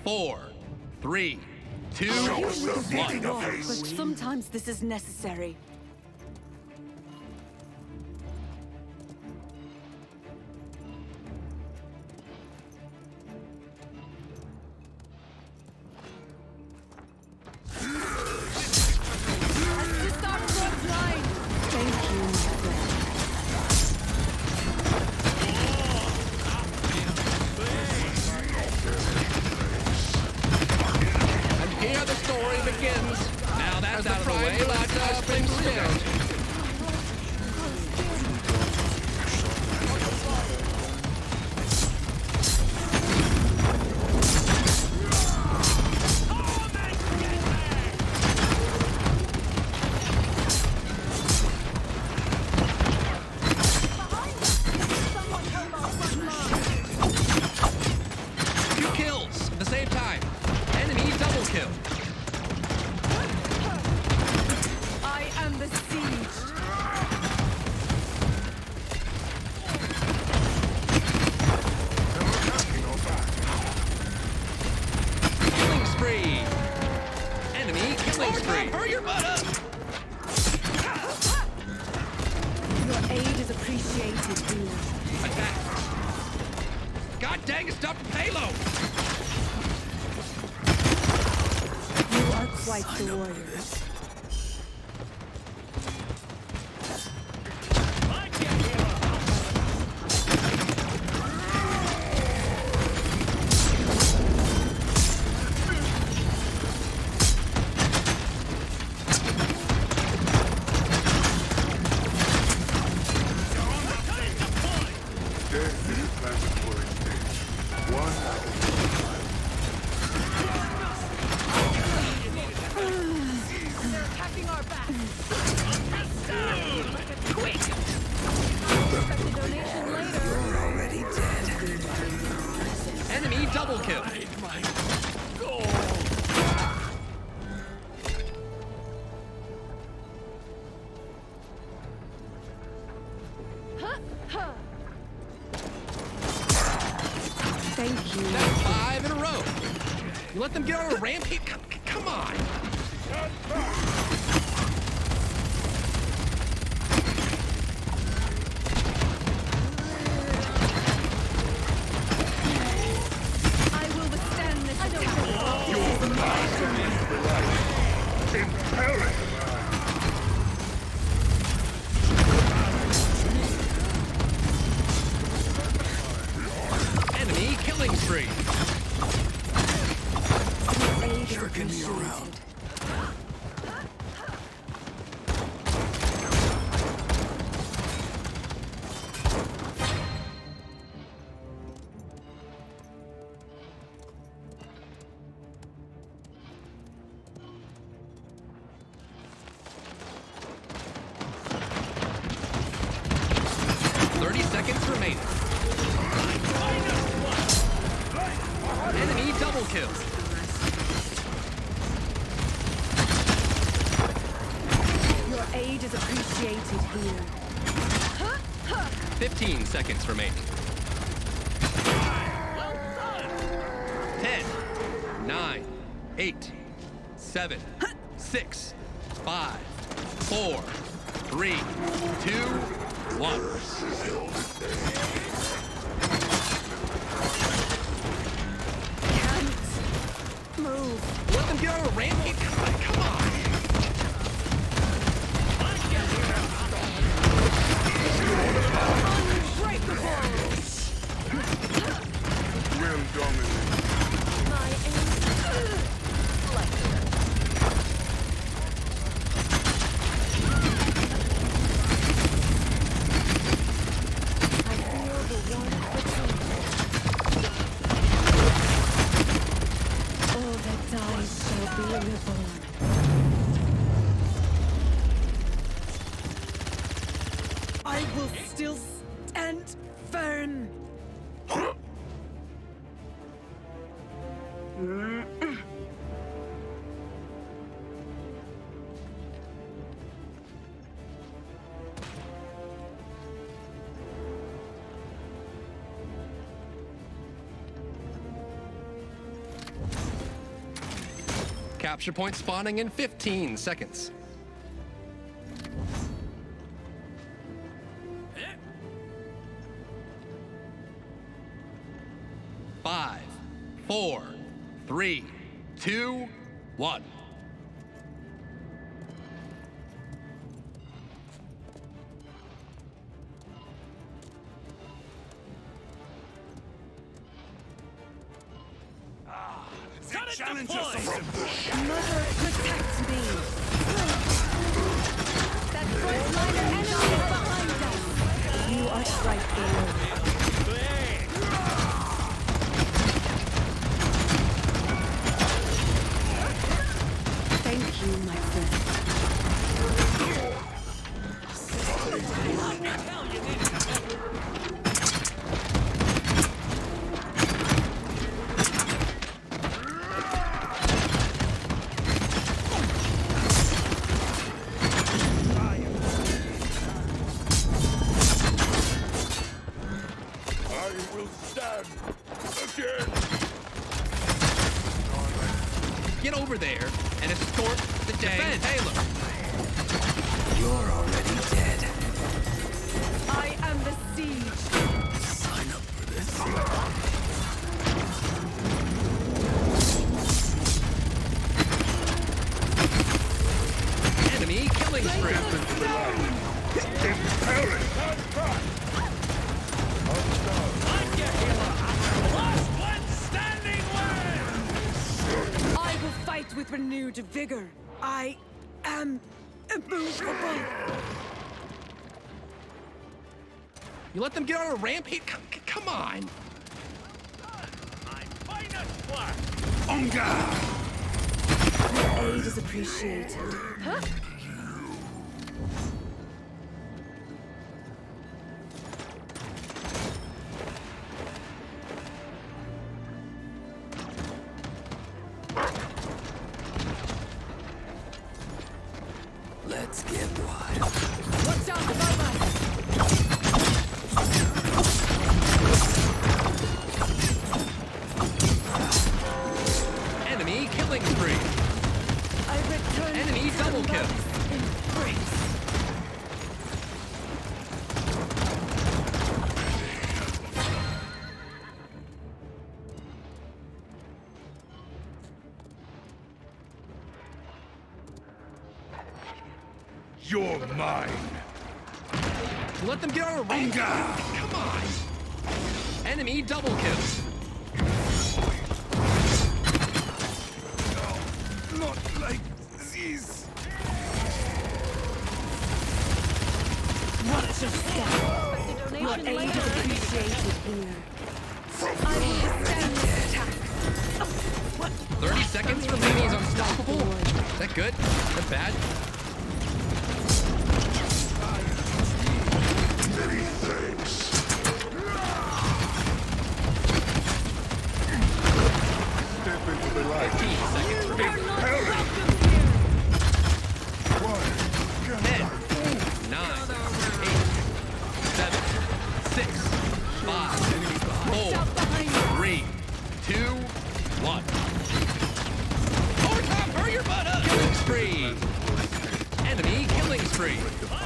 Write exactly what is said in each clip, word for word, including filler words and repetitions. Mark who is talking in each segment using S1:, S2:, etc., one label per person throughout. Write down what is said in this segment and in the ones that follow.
S1: four, three, two, one.
S2: But sometimes this is necessary.
S1: Let them get on a rampage? Come, come on!
S2: I will withstand this. I don't know.
S3: Your master for life. Imperative.
S1: Enemy killing spree.
S4: Jerking me around.
S1: Thirty seconds remaining. Enemy double kill.
S2: Aid is appreciated here.
S1: Fifteen seconds remaining. Ten, nine, eight, seven, six, five, four, three, two, one.
S2: Can't move.
S1: Let them get on a rampage? Come on, come on.
S3: Will dominate.
S2: My aim. I feel the one fatigue. All that dies shall be reborn. I will still stand firm.
S1: Capture point spawning in fifteen seconds. Five, four, three, two, one.
S3: Challenge us.
S2: Mother, protect me. That frontliner enemy is behind us. You are strike alone. Thank you, my friend.
S1: Get over there and escort the dang Taylor.
S4: You're already dead.
S2: I am the siege.
S4: Sign up for this.
S1: Enemy killing spree.
S3: Impelling.
S2: I will fight with renewed vigor. I am immovable.
S1: You let them get on a rampage? Come, come on.
S3: Onga.
S2: Your aid is appreciated. Huh?
S4: Let's get wild.
S2: Watch out above us.
S1: Enemy killing spree.
S2: I return
S1: Enemy
S2: to
S1: double kill.
S2: love's embrace.
S3: You're mine.
S1: You let them get on a rampage?
S3: Onga.
S1: Come on. Enemy double kill.
S3: Not like this.
S2: Watch your step. Your aid is appreciated here. I will withstand this attack.
S1: thirty seconds for Mimi's unstoppable? Is that good? Is that bad?
S3: Many thanks. Step into the light.
S1: fifteen seconds remaining.
S3: Impelling. One.
S1: ten, nine, eight, seven, six, five, four, three, two, one. Overtime, hurry your butt up! Killing spree! Enemy killing spree!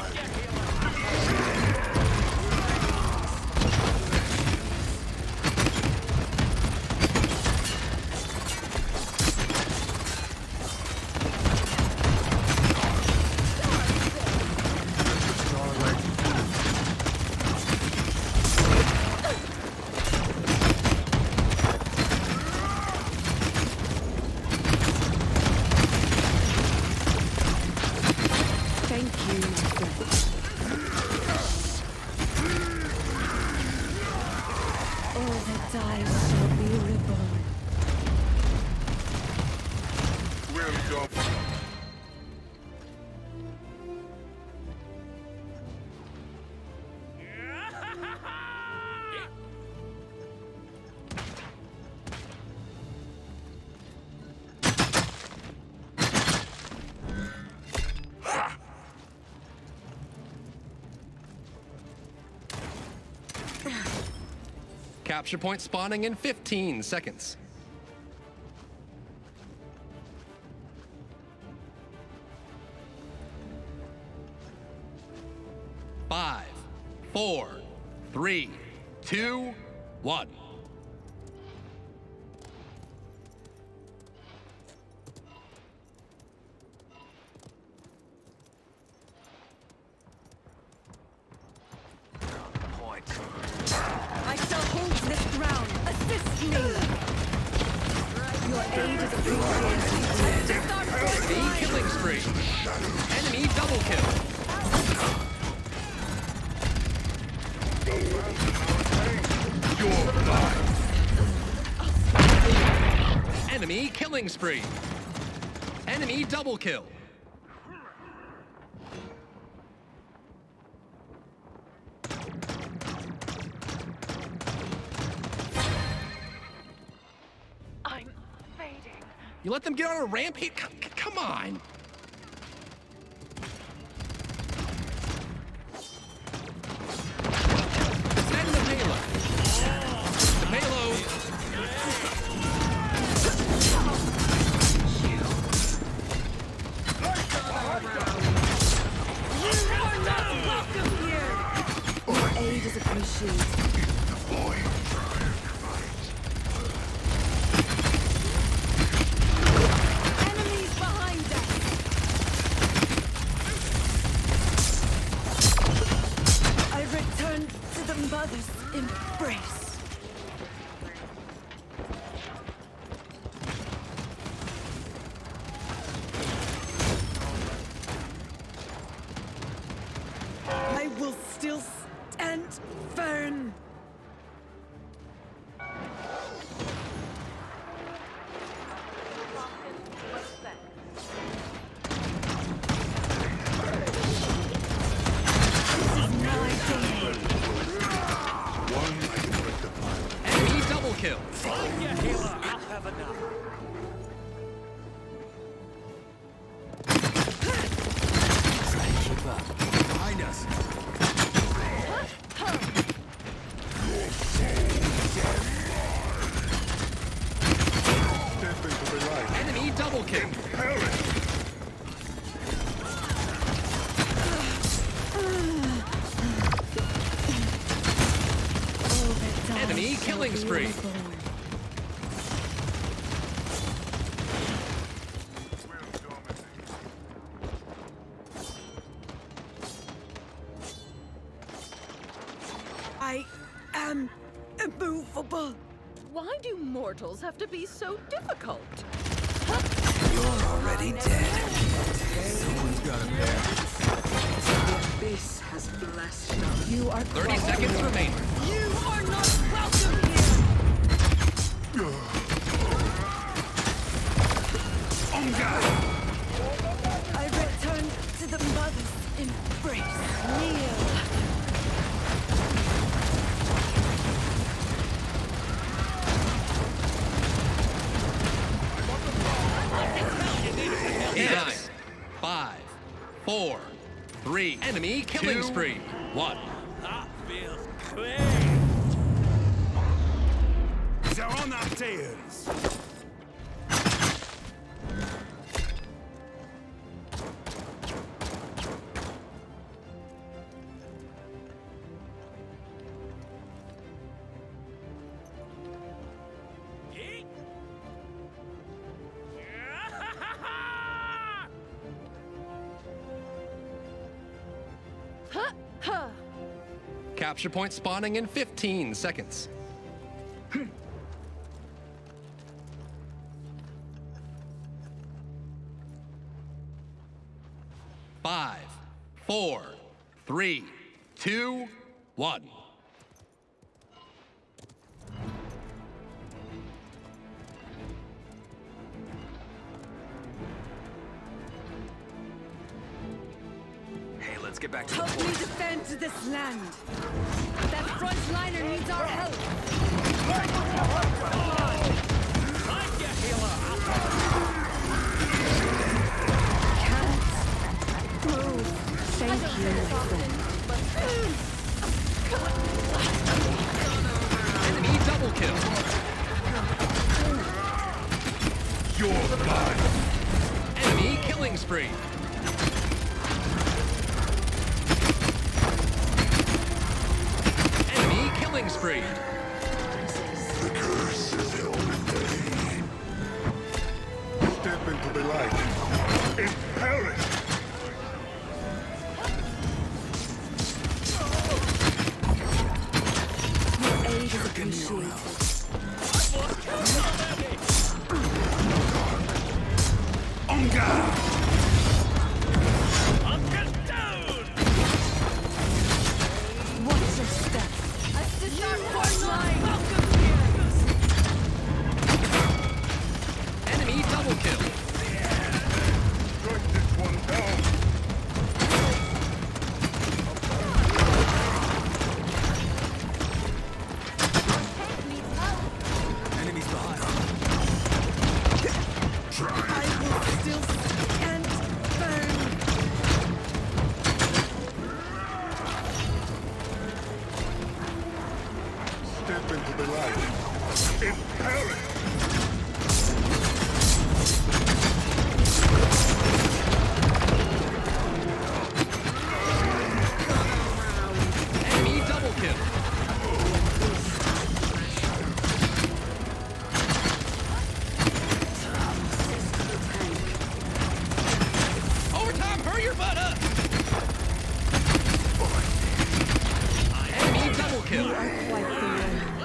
S2: Thank you, my friend. All that dies shall be reborn.
S3: Well done.
S1: Capture point spawning in fifteen seconds. four, three, two, one.
S2: I shall hold this ground. Assist me. Your aid is appreciated.
S1: Enemy killing spree. Enemy double kill.
S3: You're mine.
S1: Enemy killing spree. Enemy double kill.
S2: I'm fading.
S1: You let them get on a rampage? C- c- Come on. Send the payload. The payload.
S2: You are not welcome here. Your aid is appreciated. Enemies behind us. I return to the mother's embrace. I will still stand firm.
S3: One I can rectify.
S1: Enemy double kill.
S4: Keep up. Behind us.
S3: Step into the light.
S1: Enemy double kill. Enemy killing spree.
S2: I am immovable.
S5: Why do mortals have to be so difficult?
S4: You're already dead. Someone's got a pair.
S2: This has blessed you. You are
S1: thirty seconds remaining.
S2: You are not welcome here.
S3: On guard.
S2: I return to the mother's embrace. Kneel.
S1: Nine, five, four, three. Enemy killing
S3: Two.
S1: spree. One.
S3: They're on our tails.
S5: Huh? Huh.
S1: Capture point spawning in fifteen seconds. Five, four, three, two, one.
S4: Hey, let's get back to the
S2: Help me
S4: point.
S2: defend this land. That frontliner needs our help. Can't move. Thank you.
S1: Enemy double kill.
S3: You're mine.
S1: Enemy killing spree. killing spree.
S3: The curse is held at bay. Step into the light and perish.
S2: Your aid is appreciated.
S3: On guard!
S2: Watch your step.
S1: Enemy double kill.
S3: Strike this one down.
S4: Enemies behind.
S2: I will still stand firm.
S3: Step into the light and perish.
S1: Enemy double kill. Overtime, hurry your butt up. Enemy double kill.
S2: You are quite the one.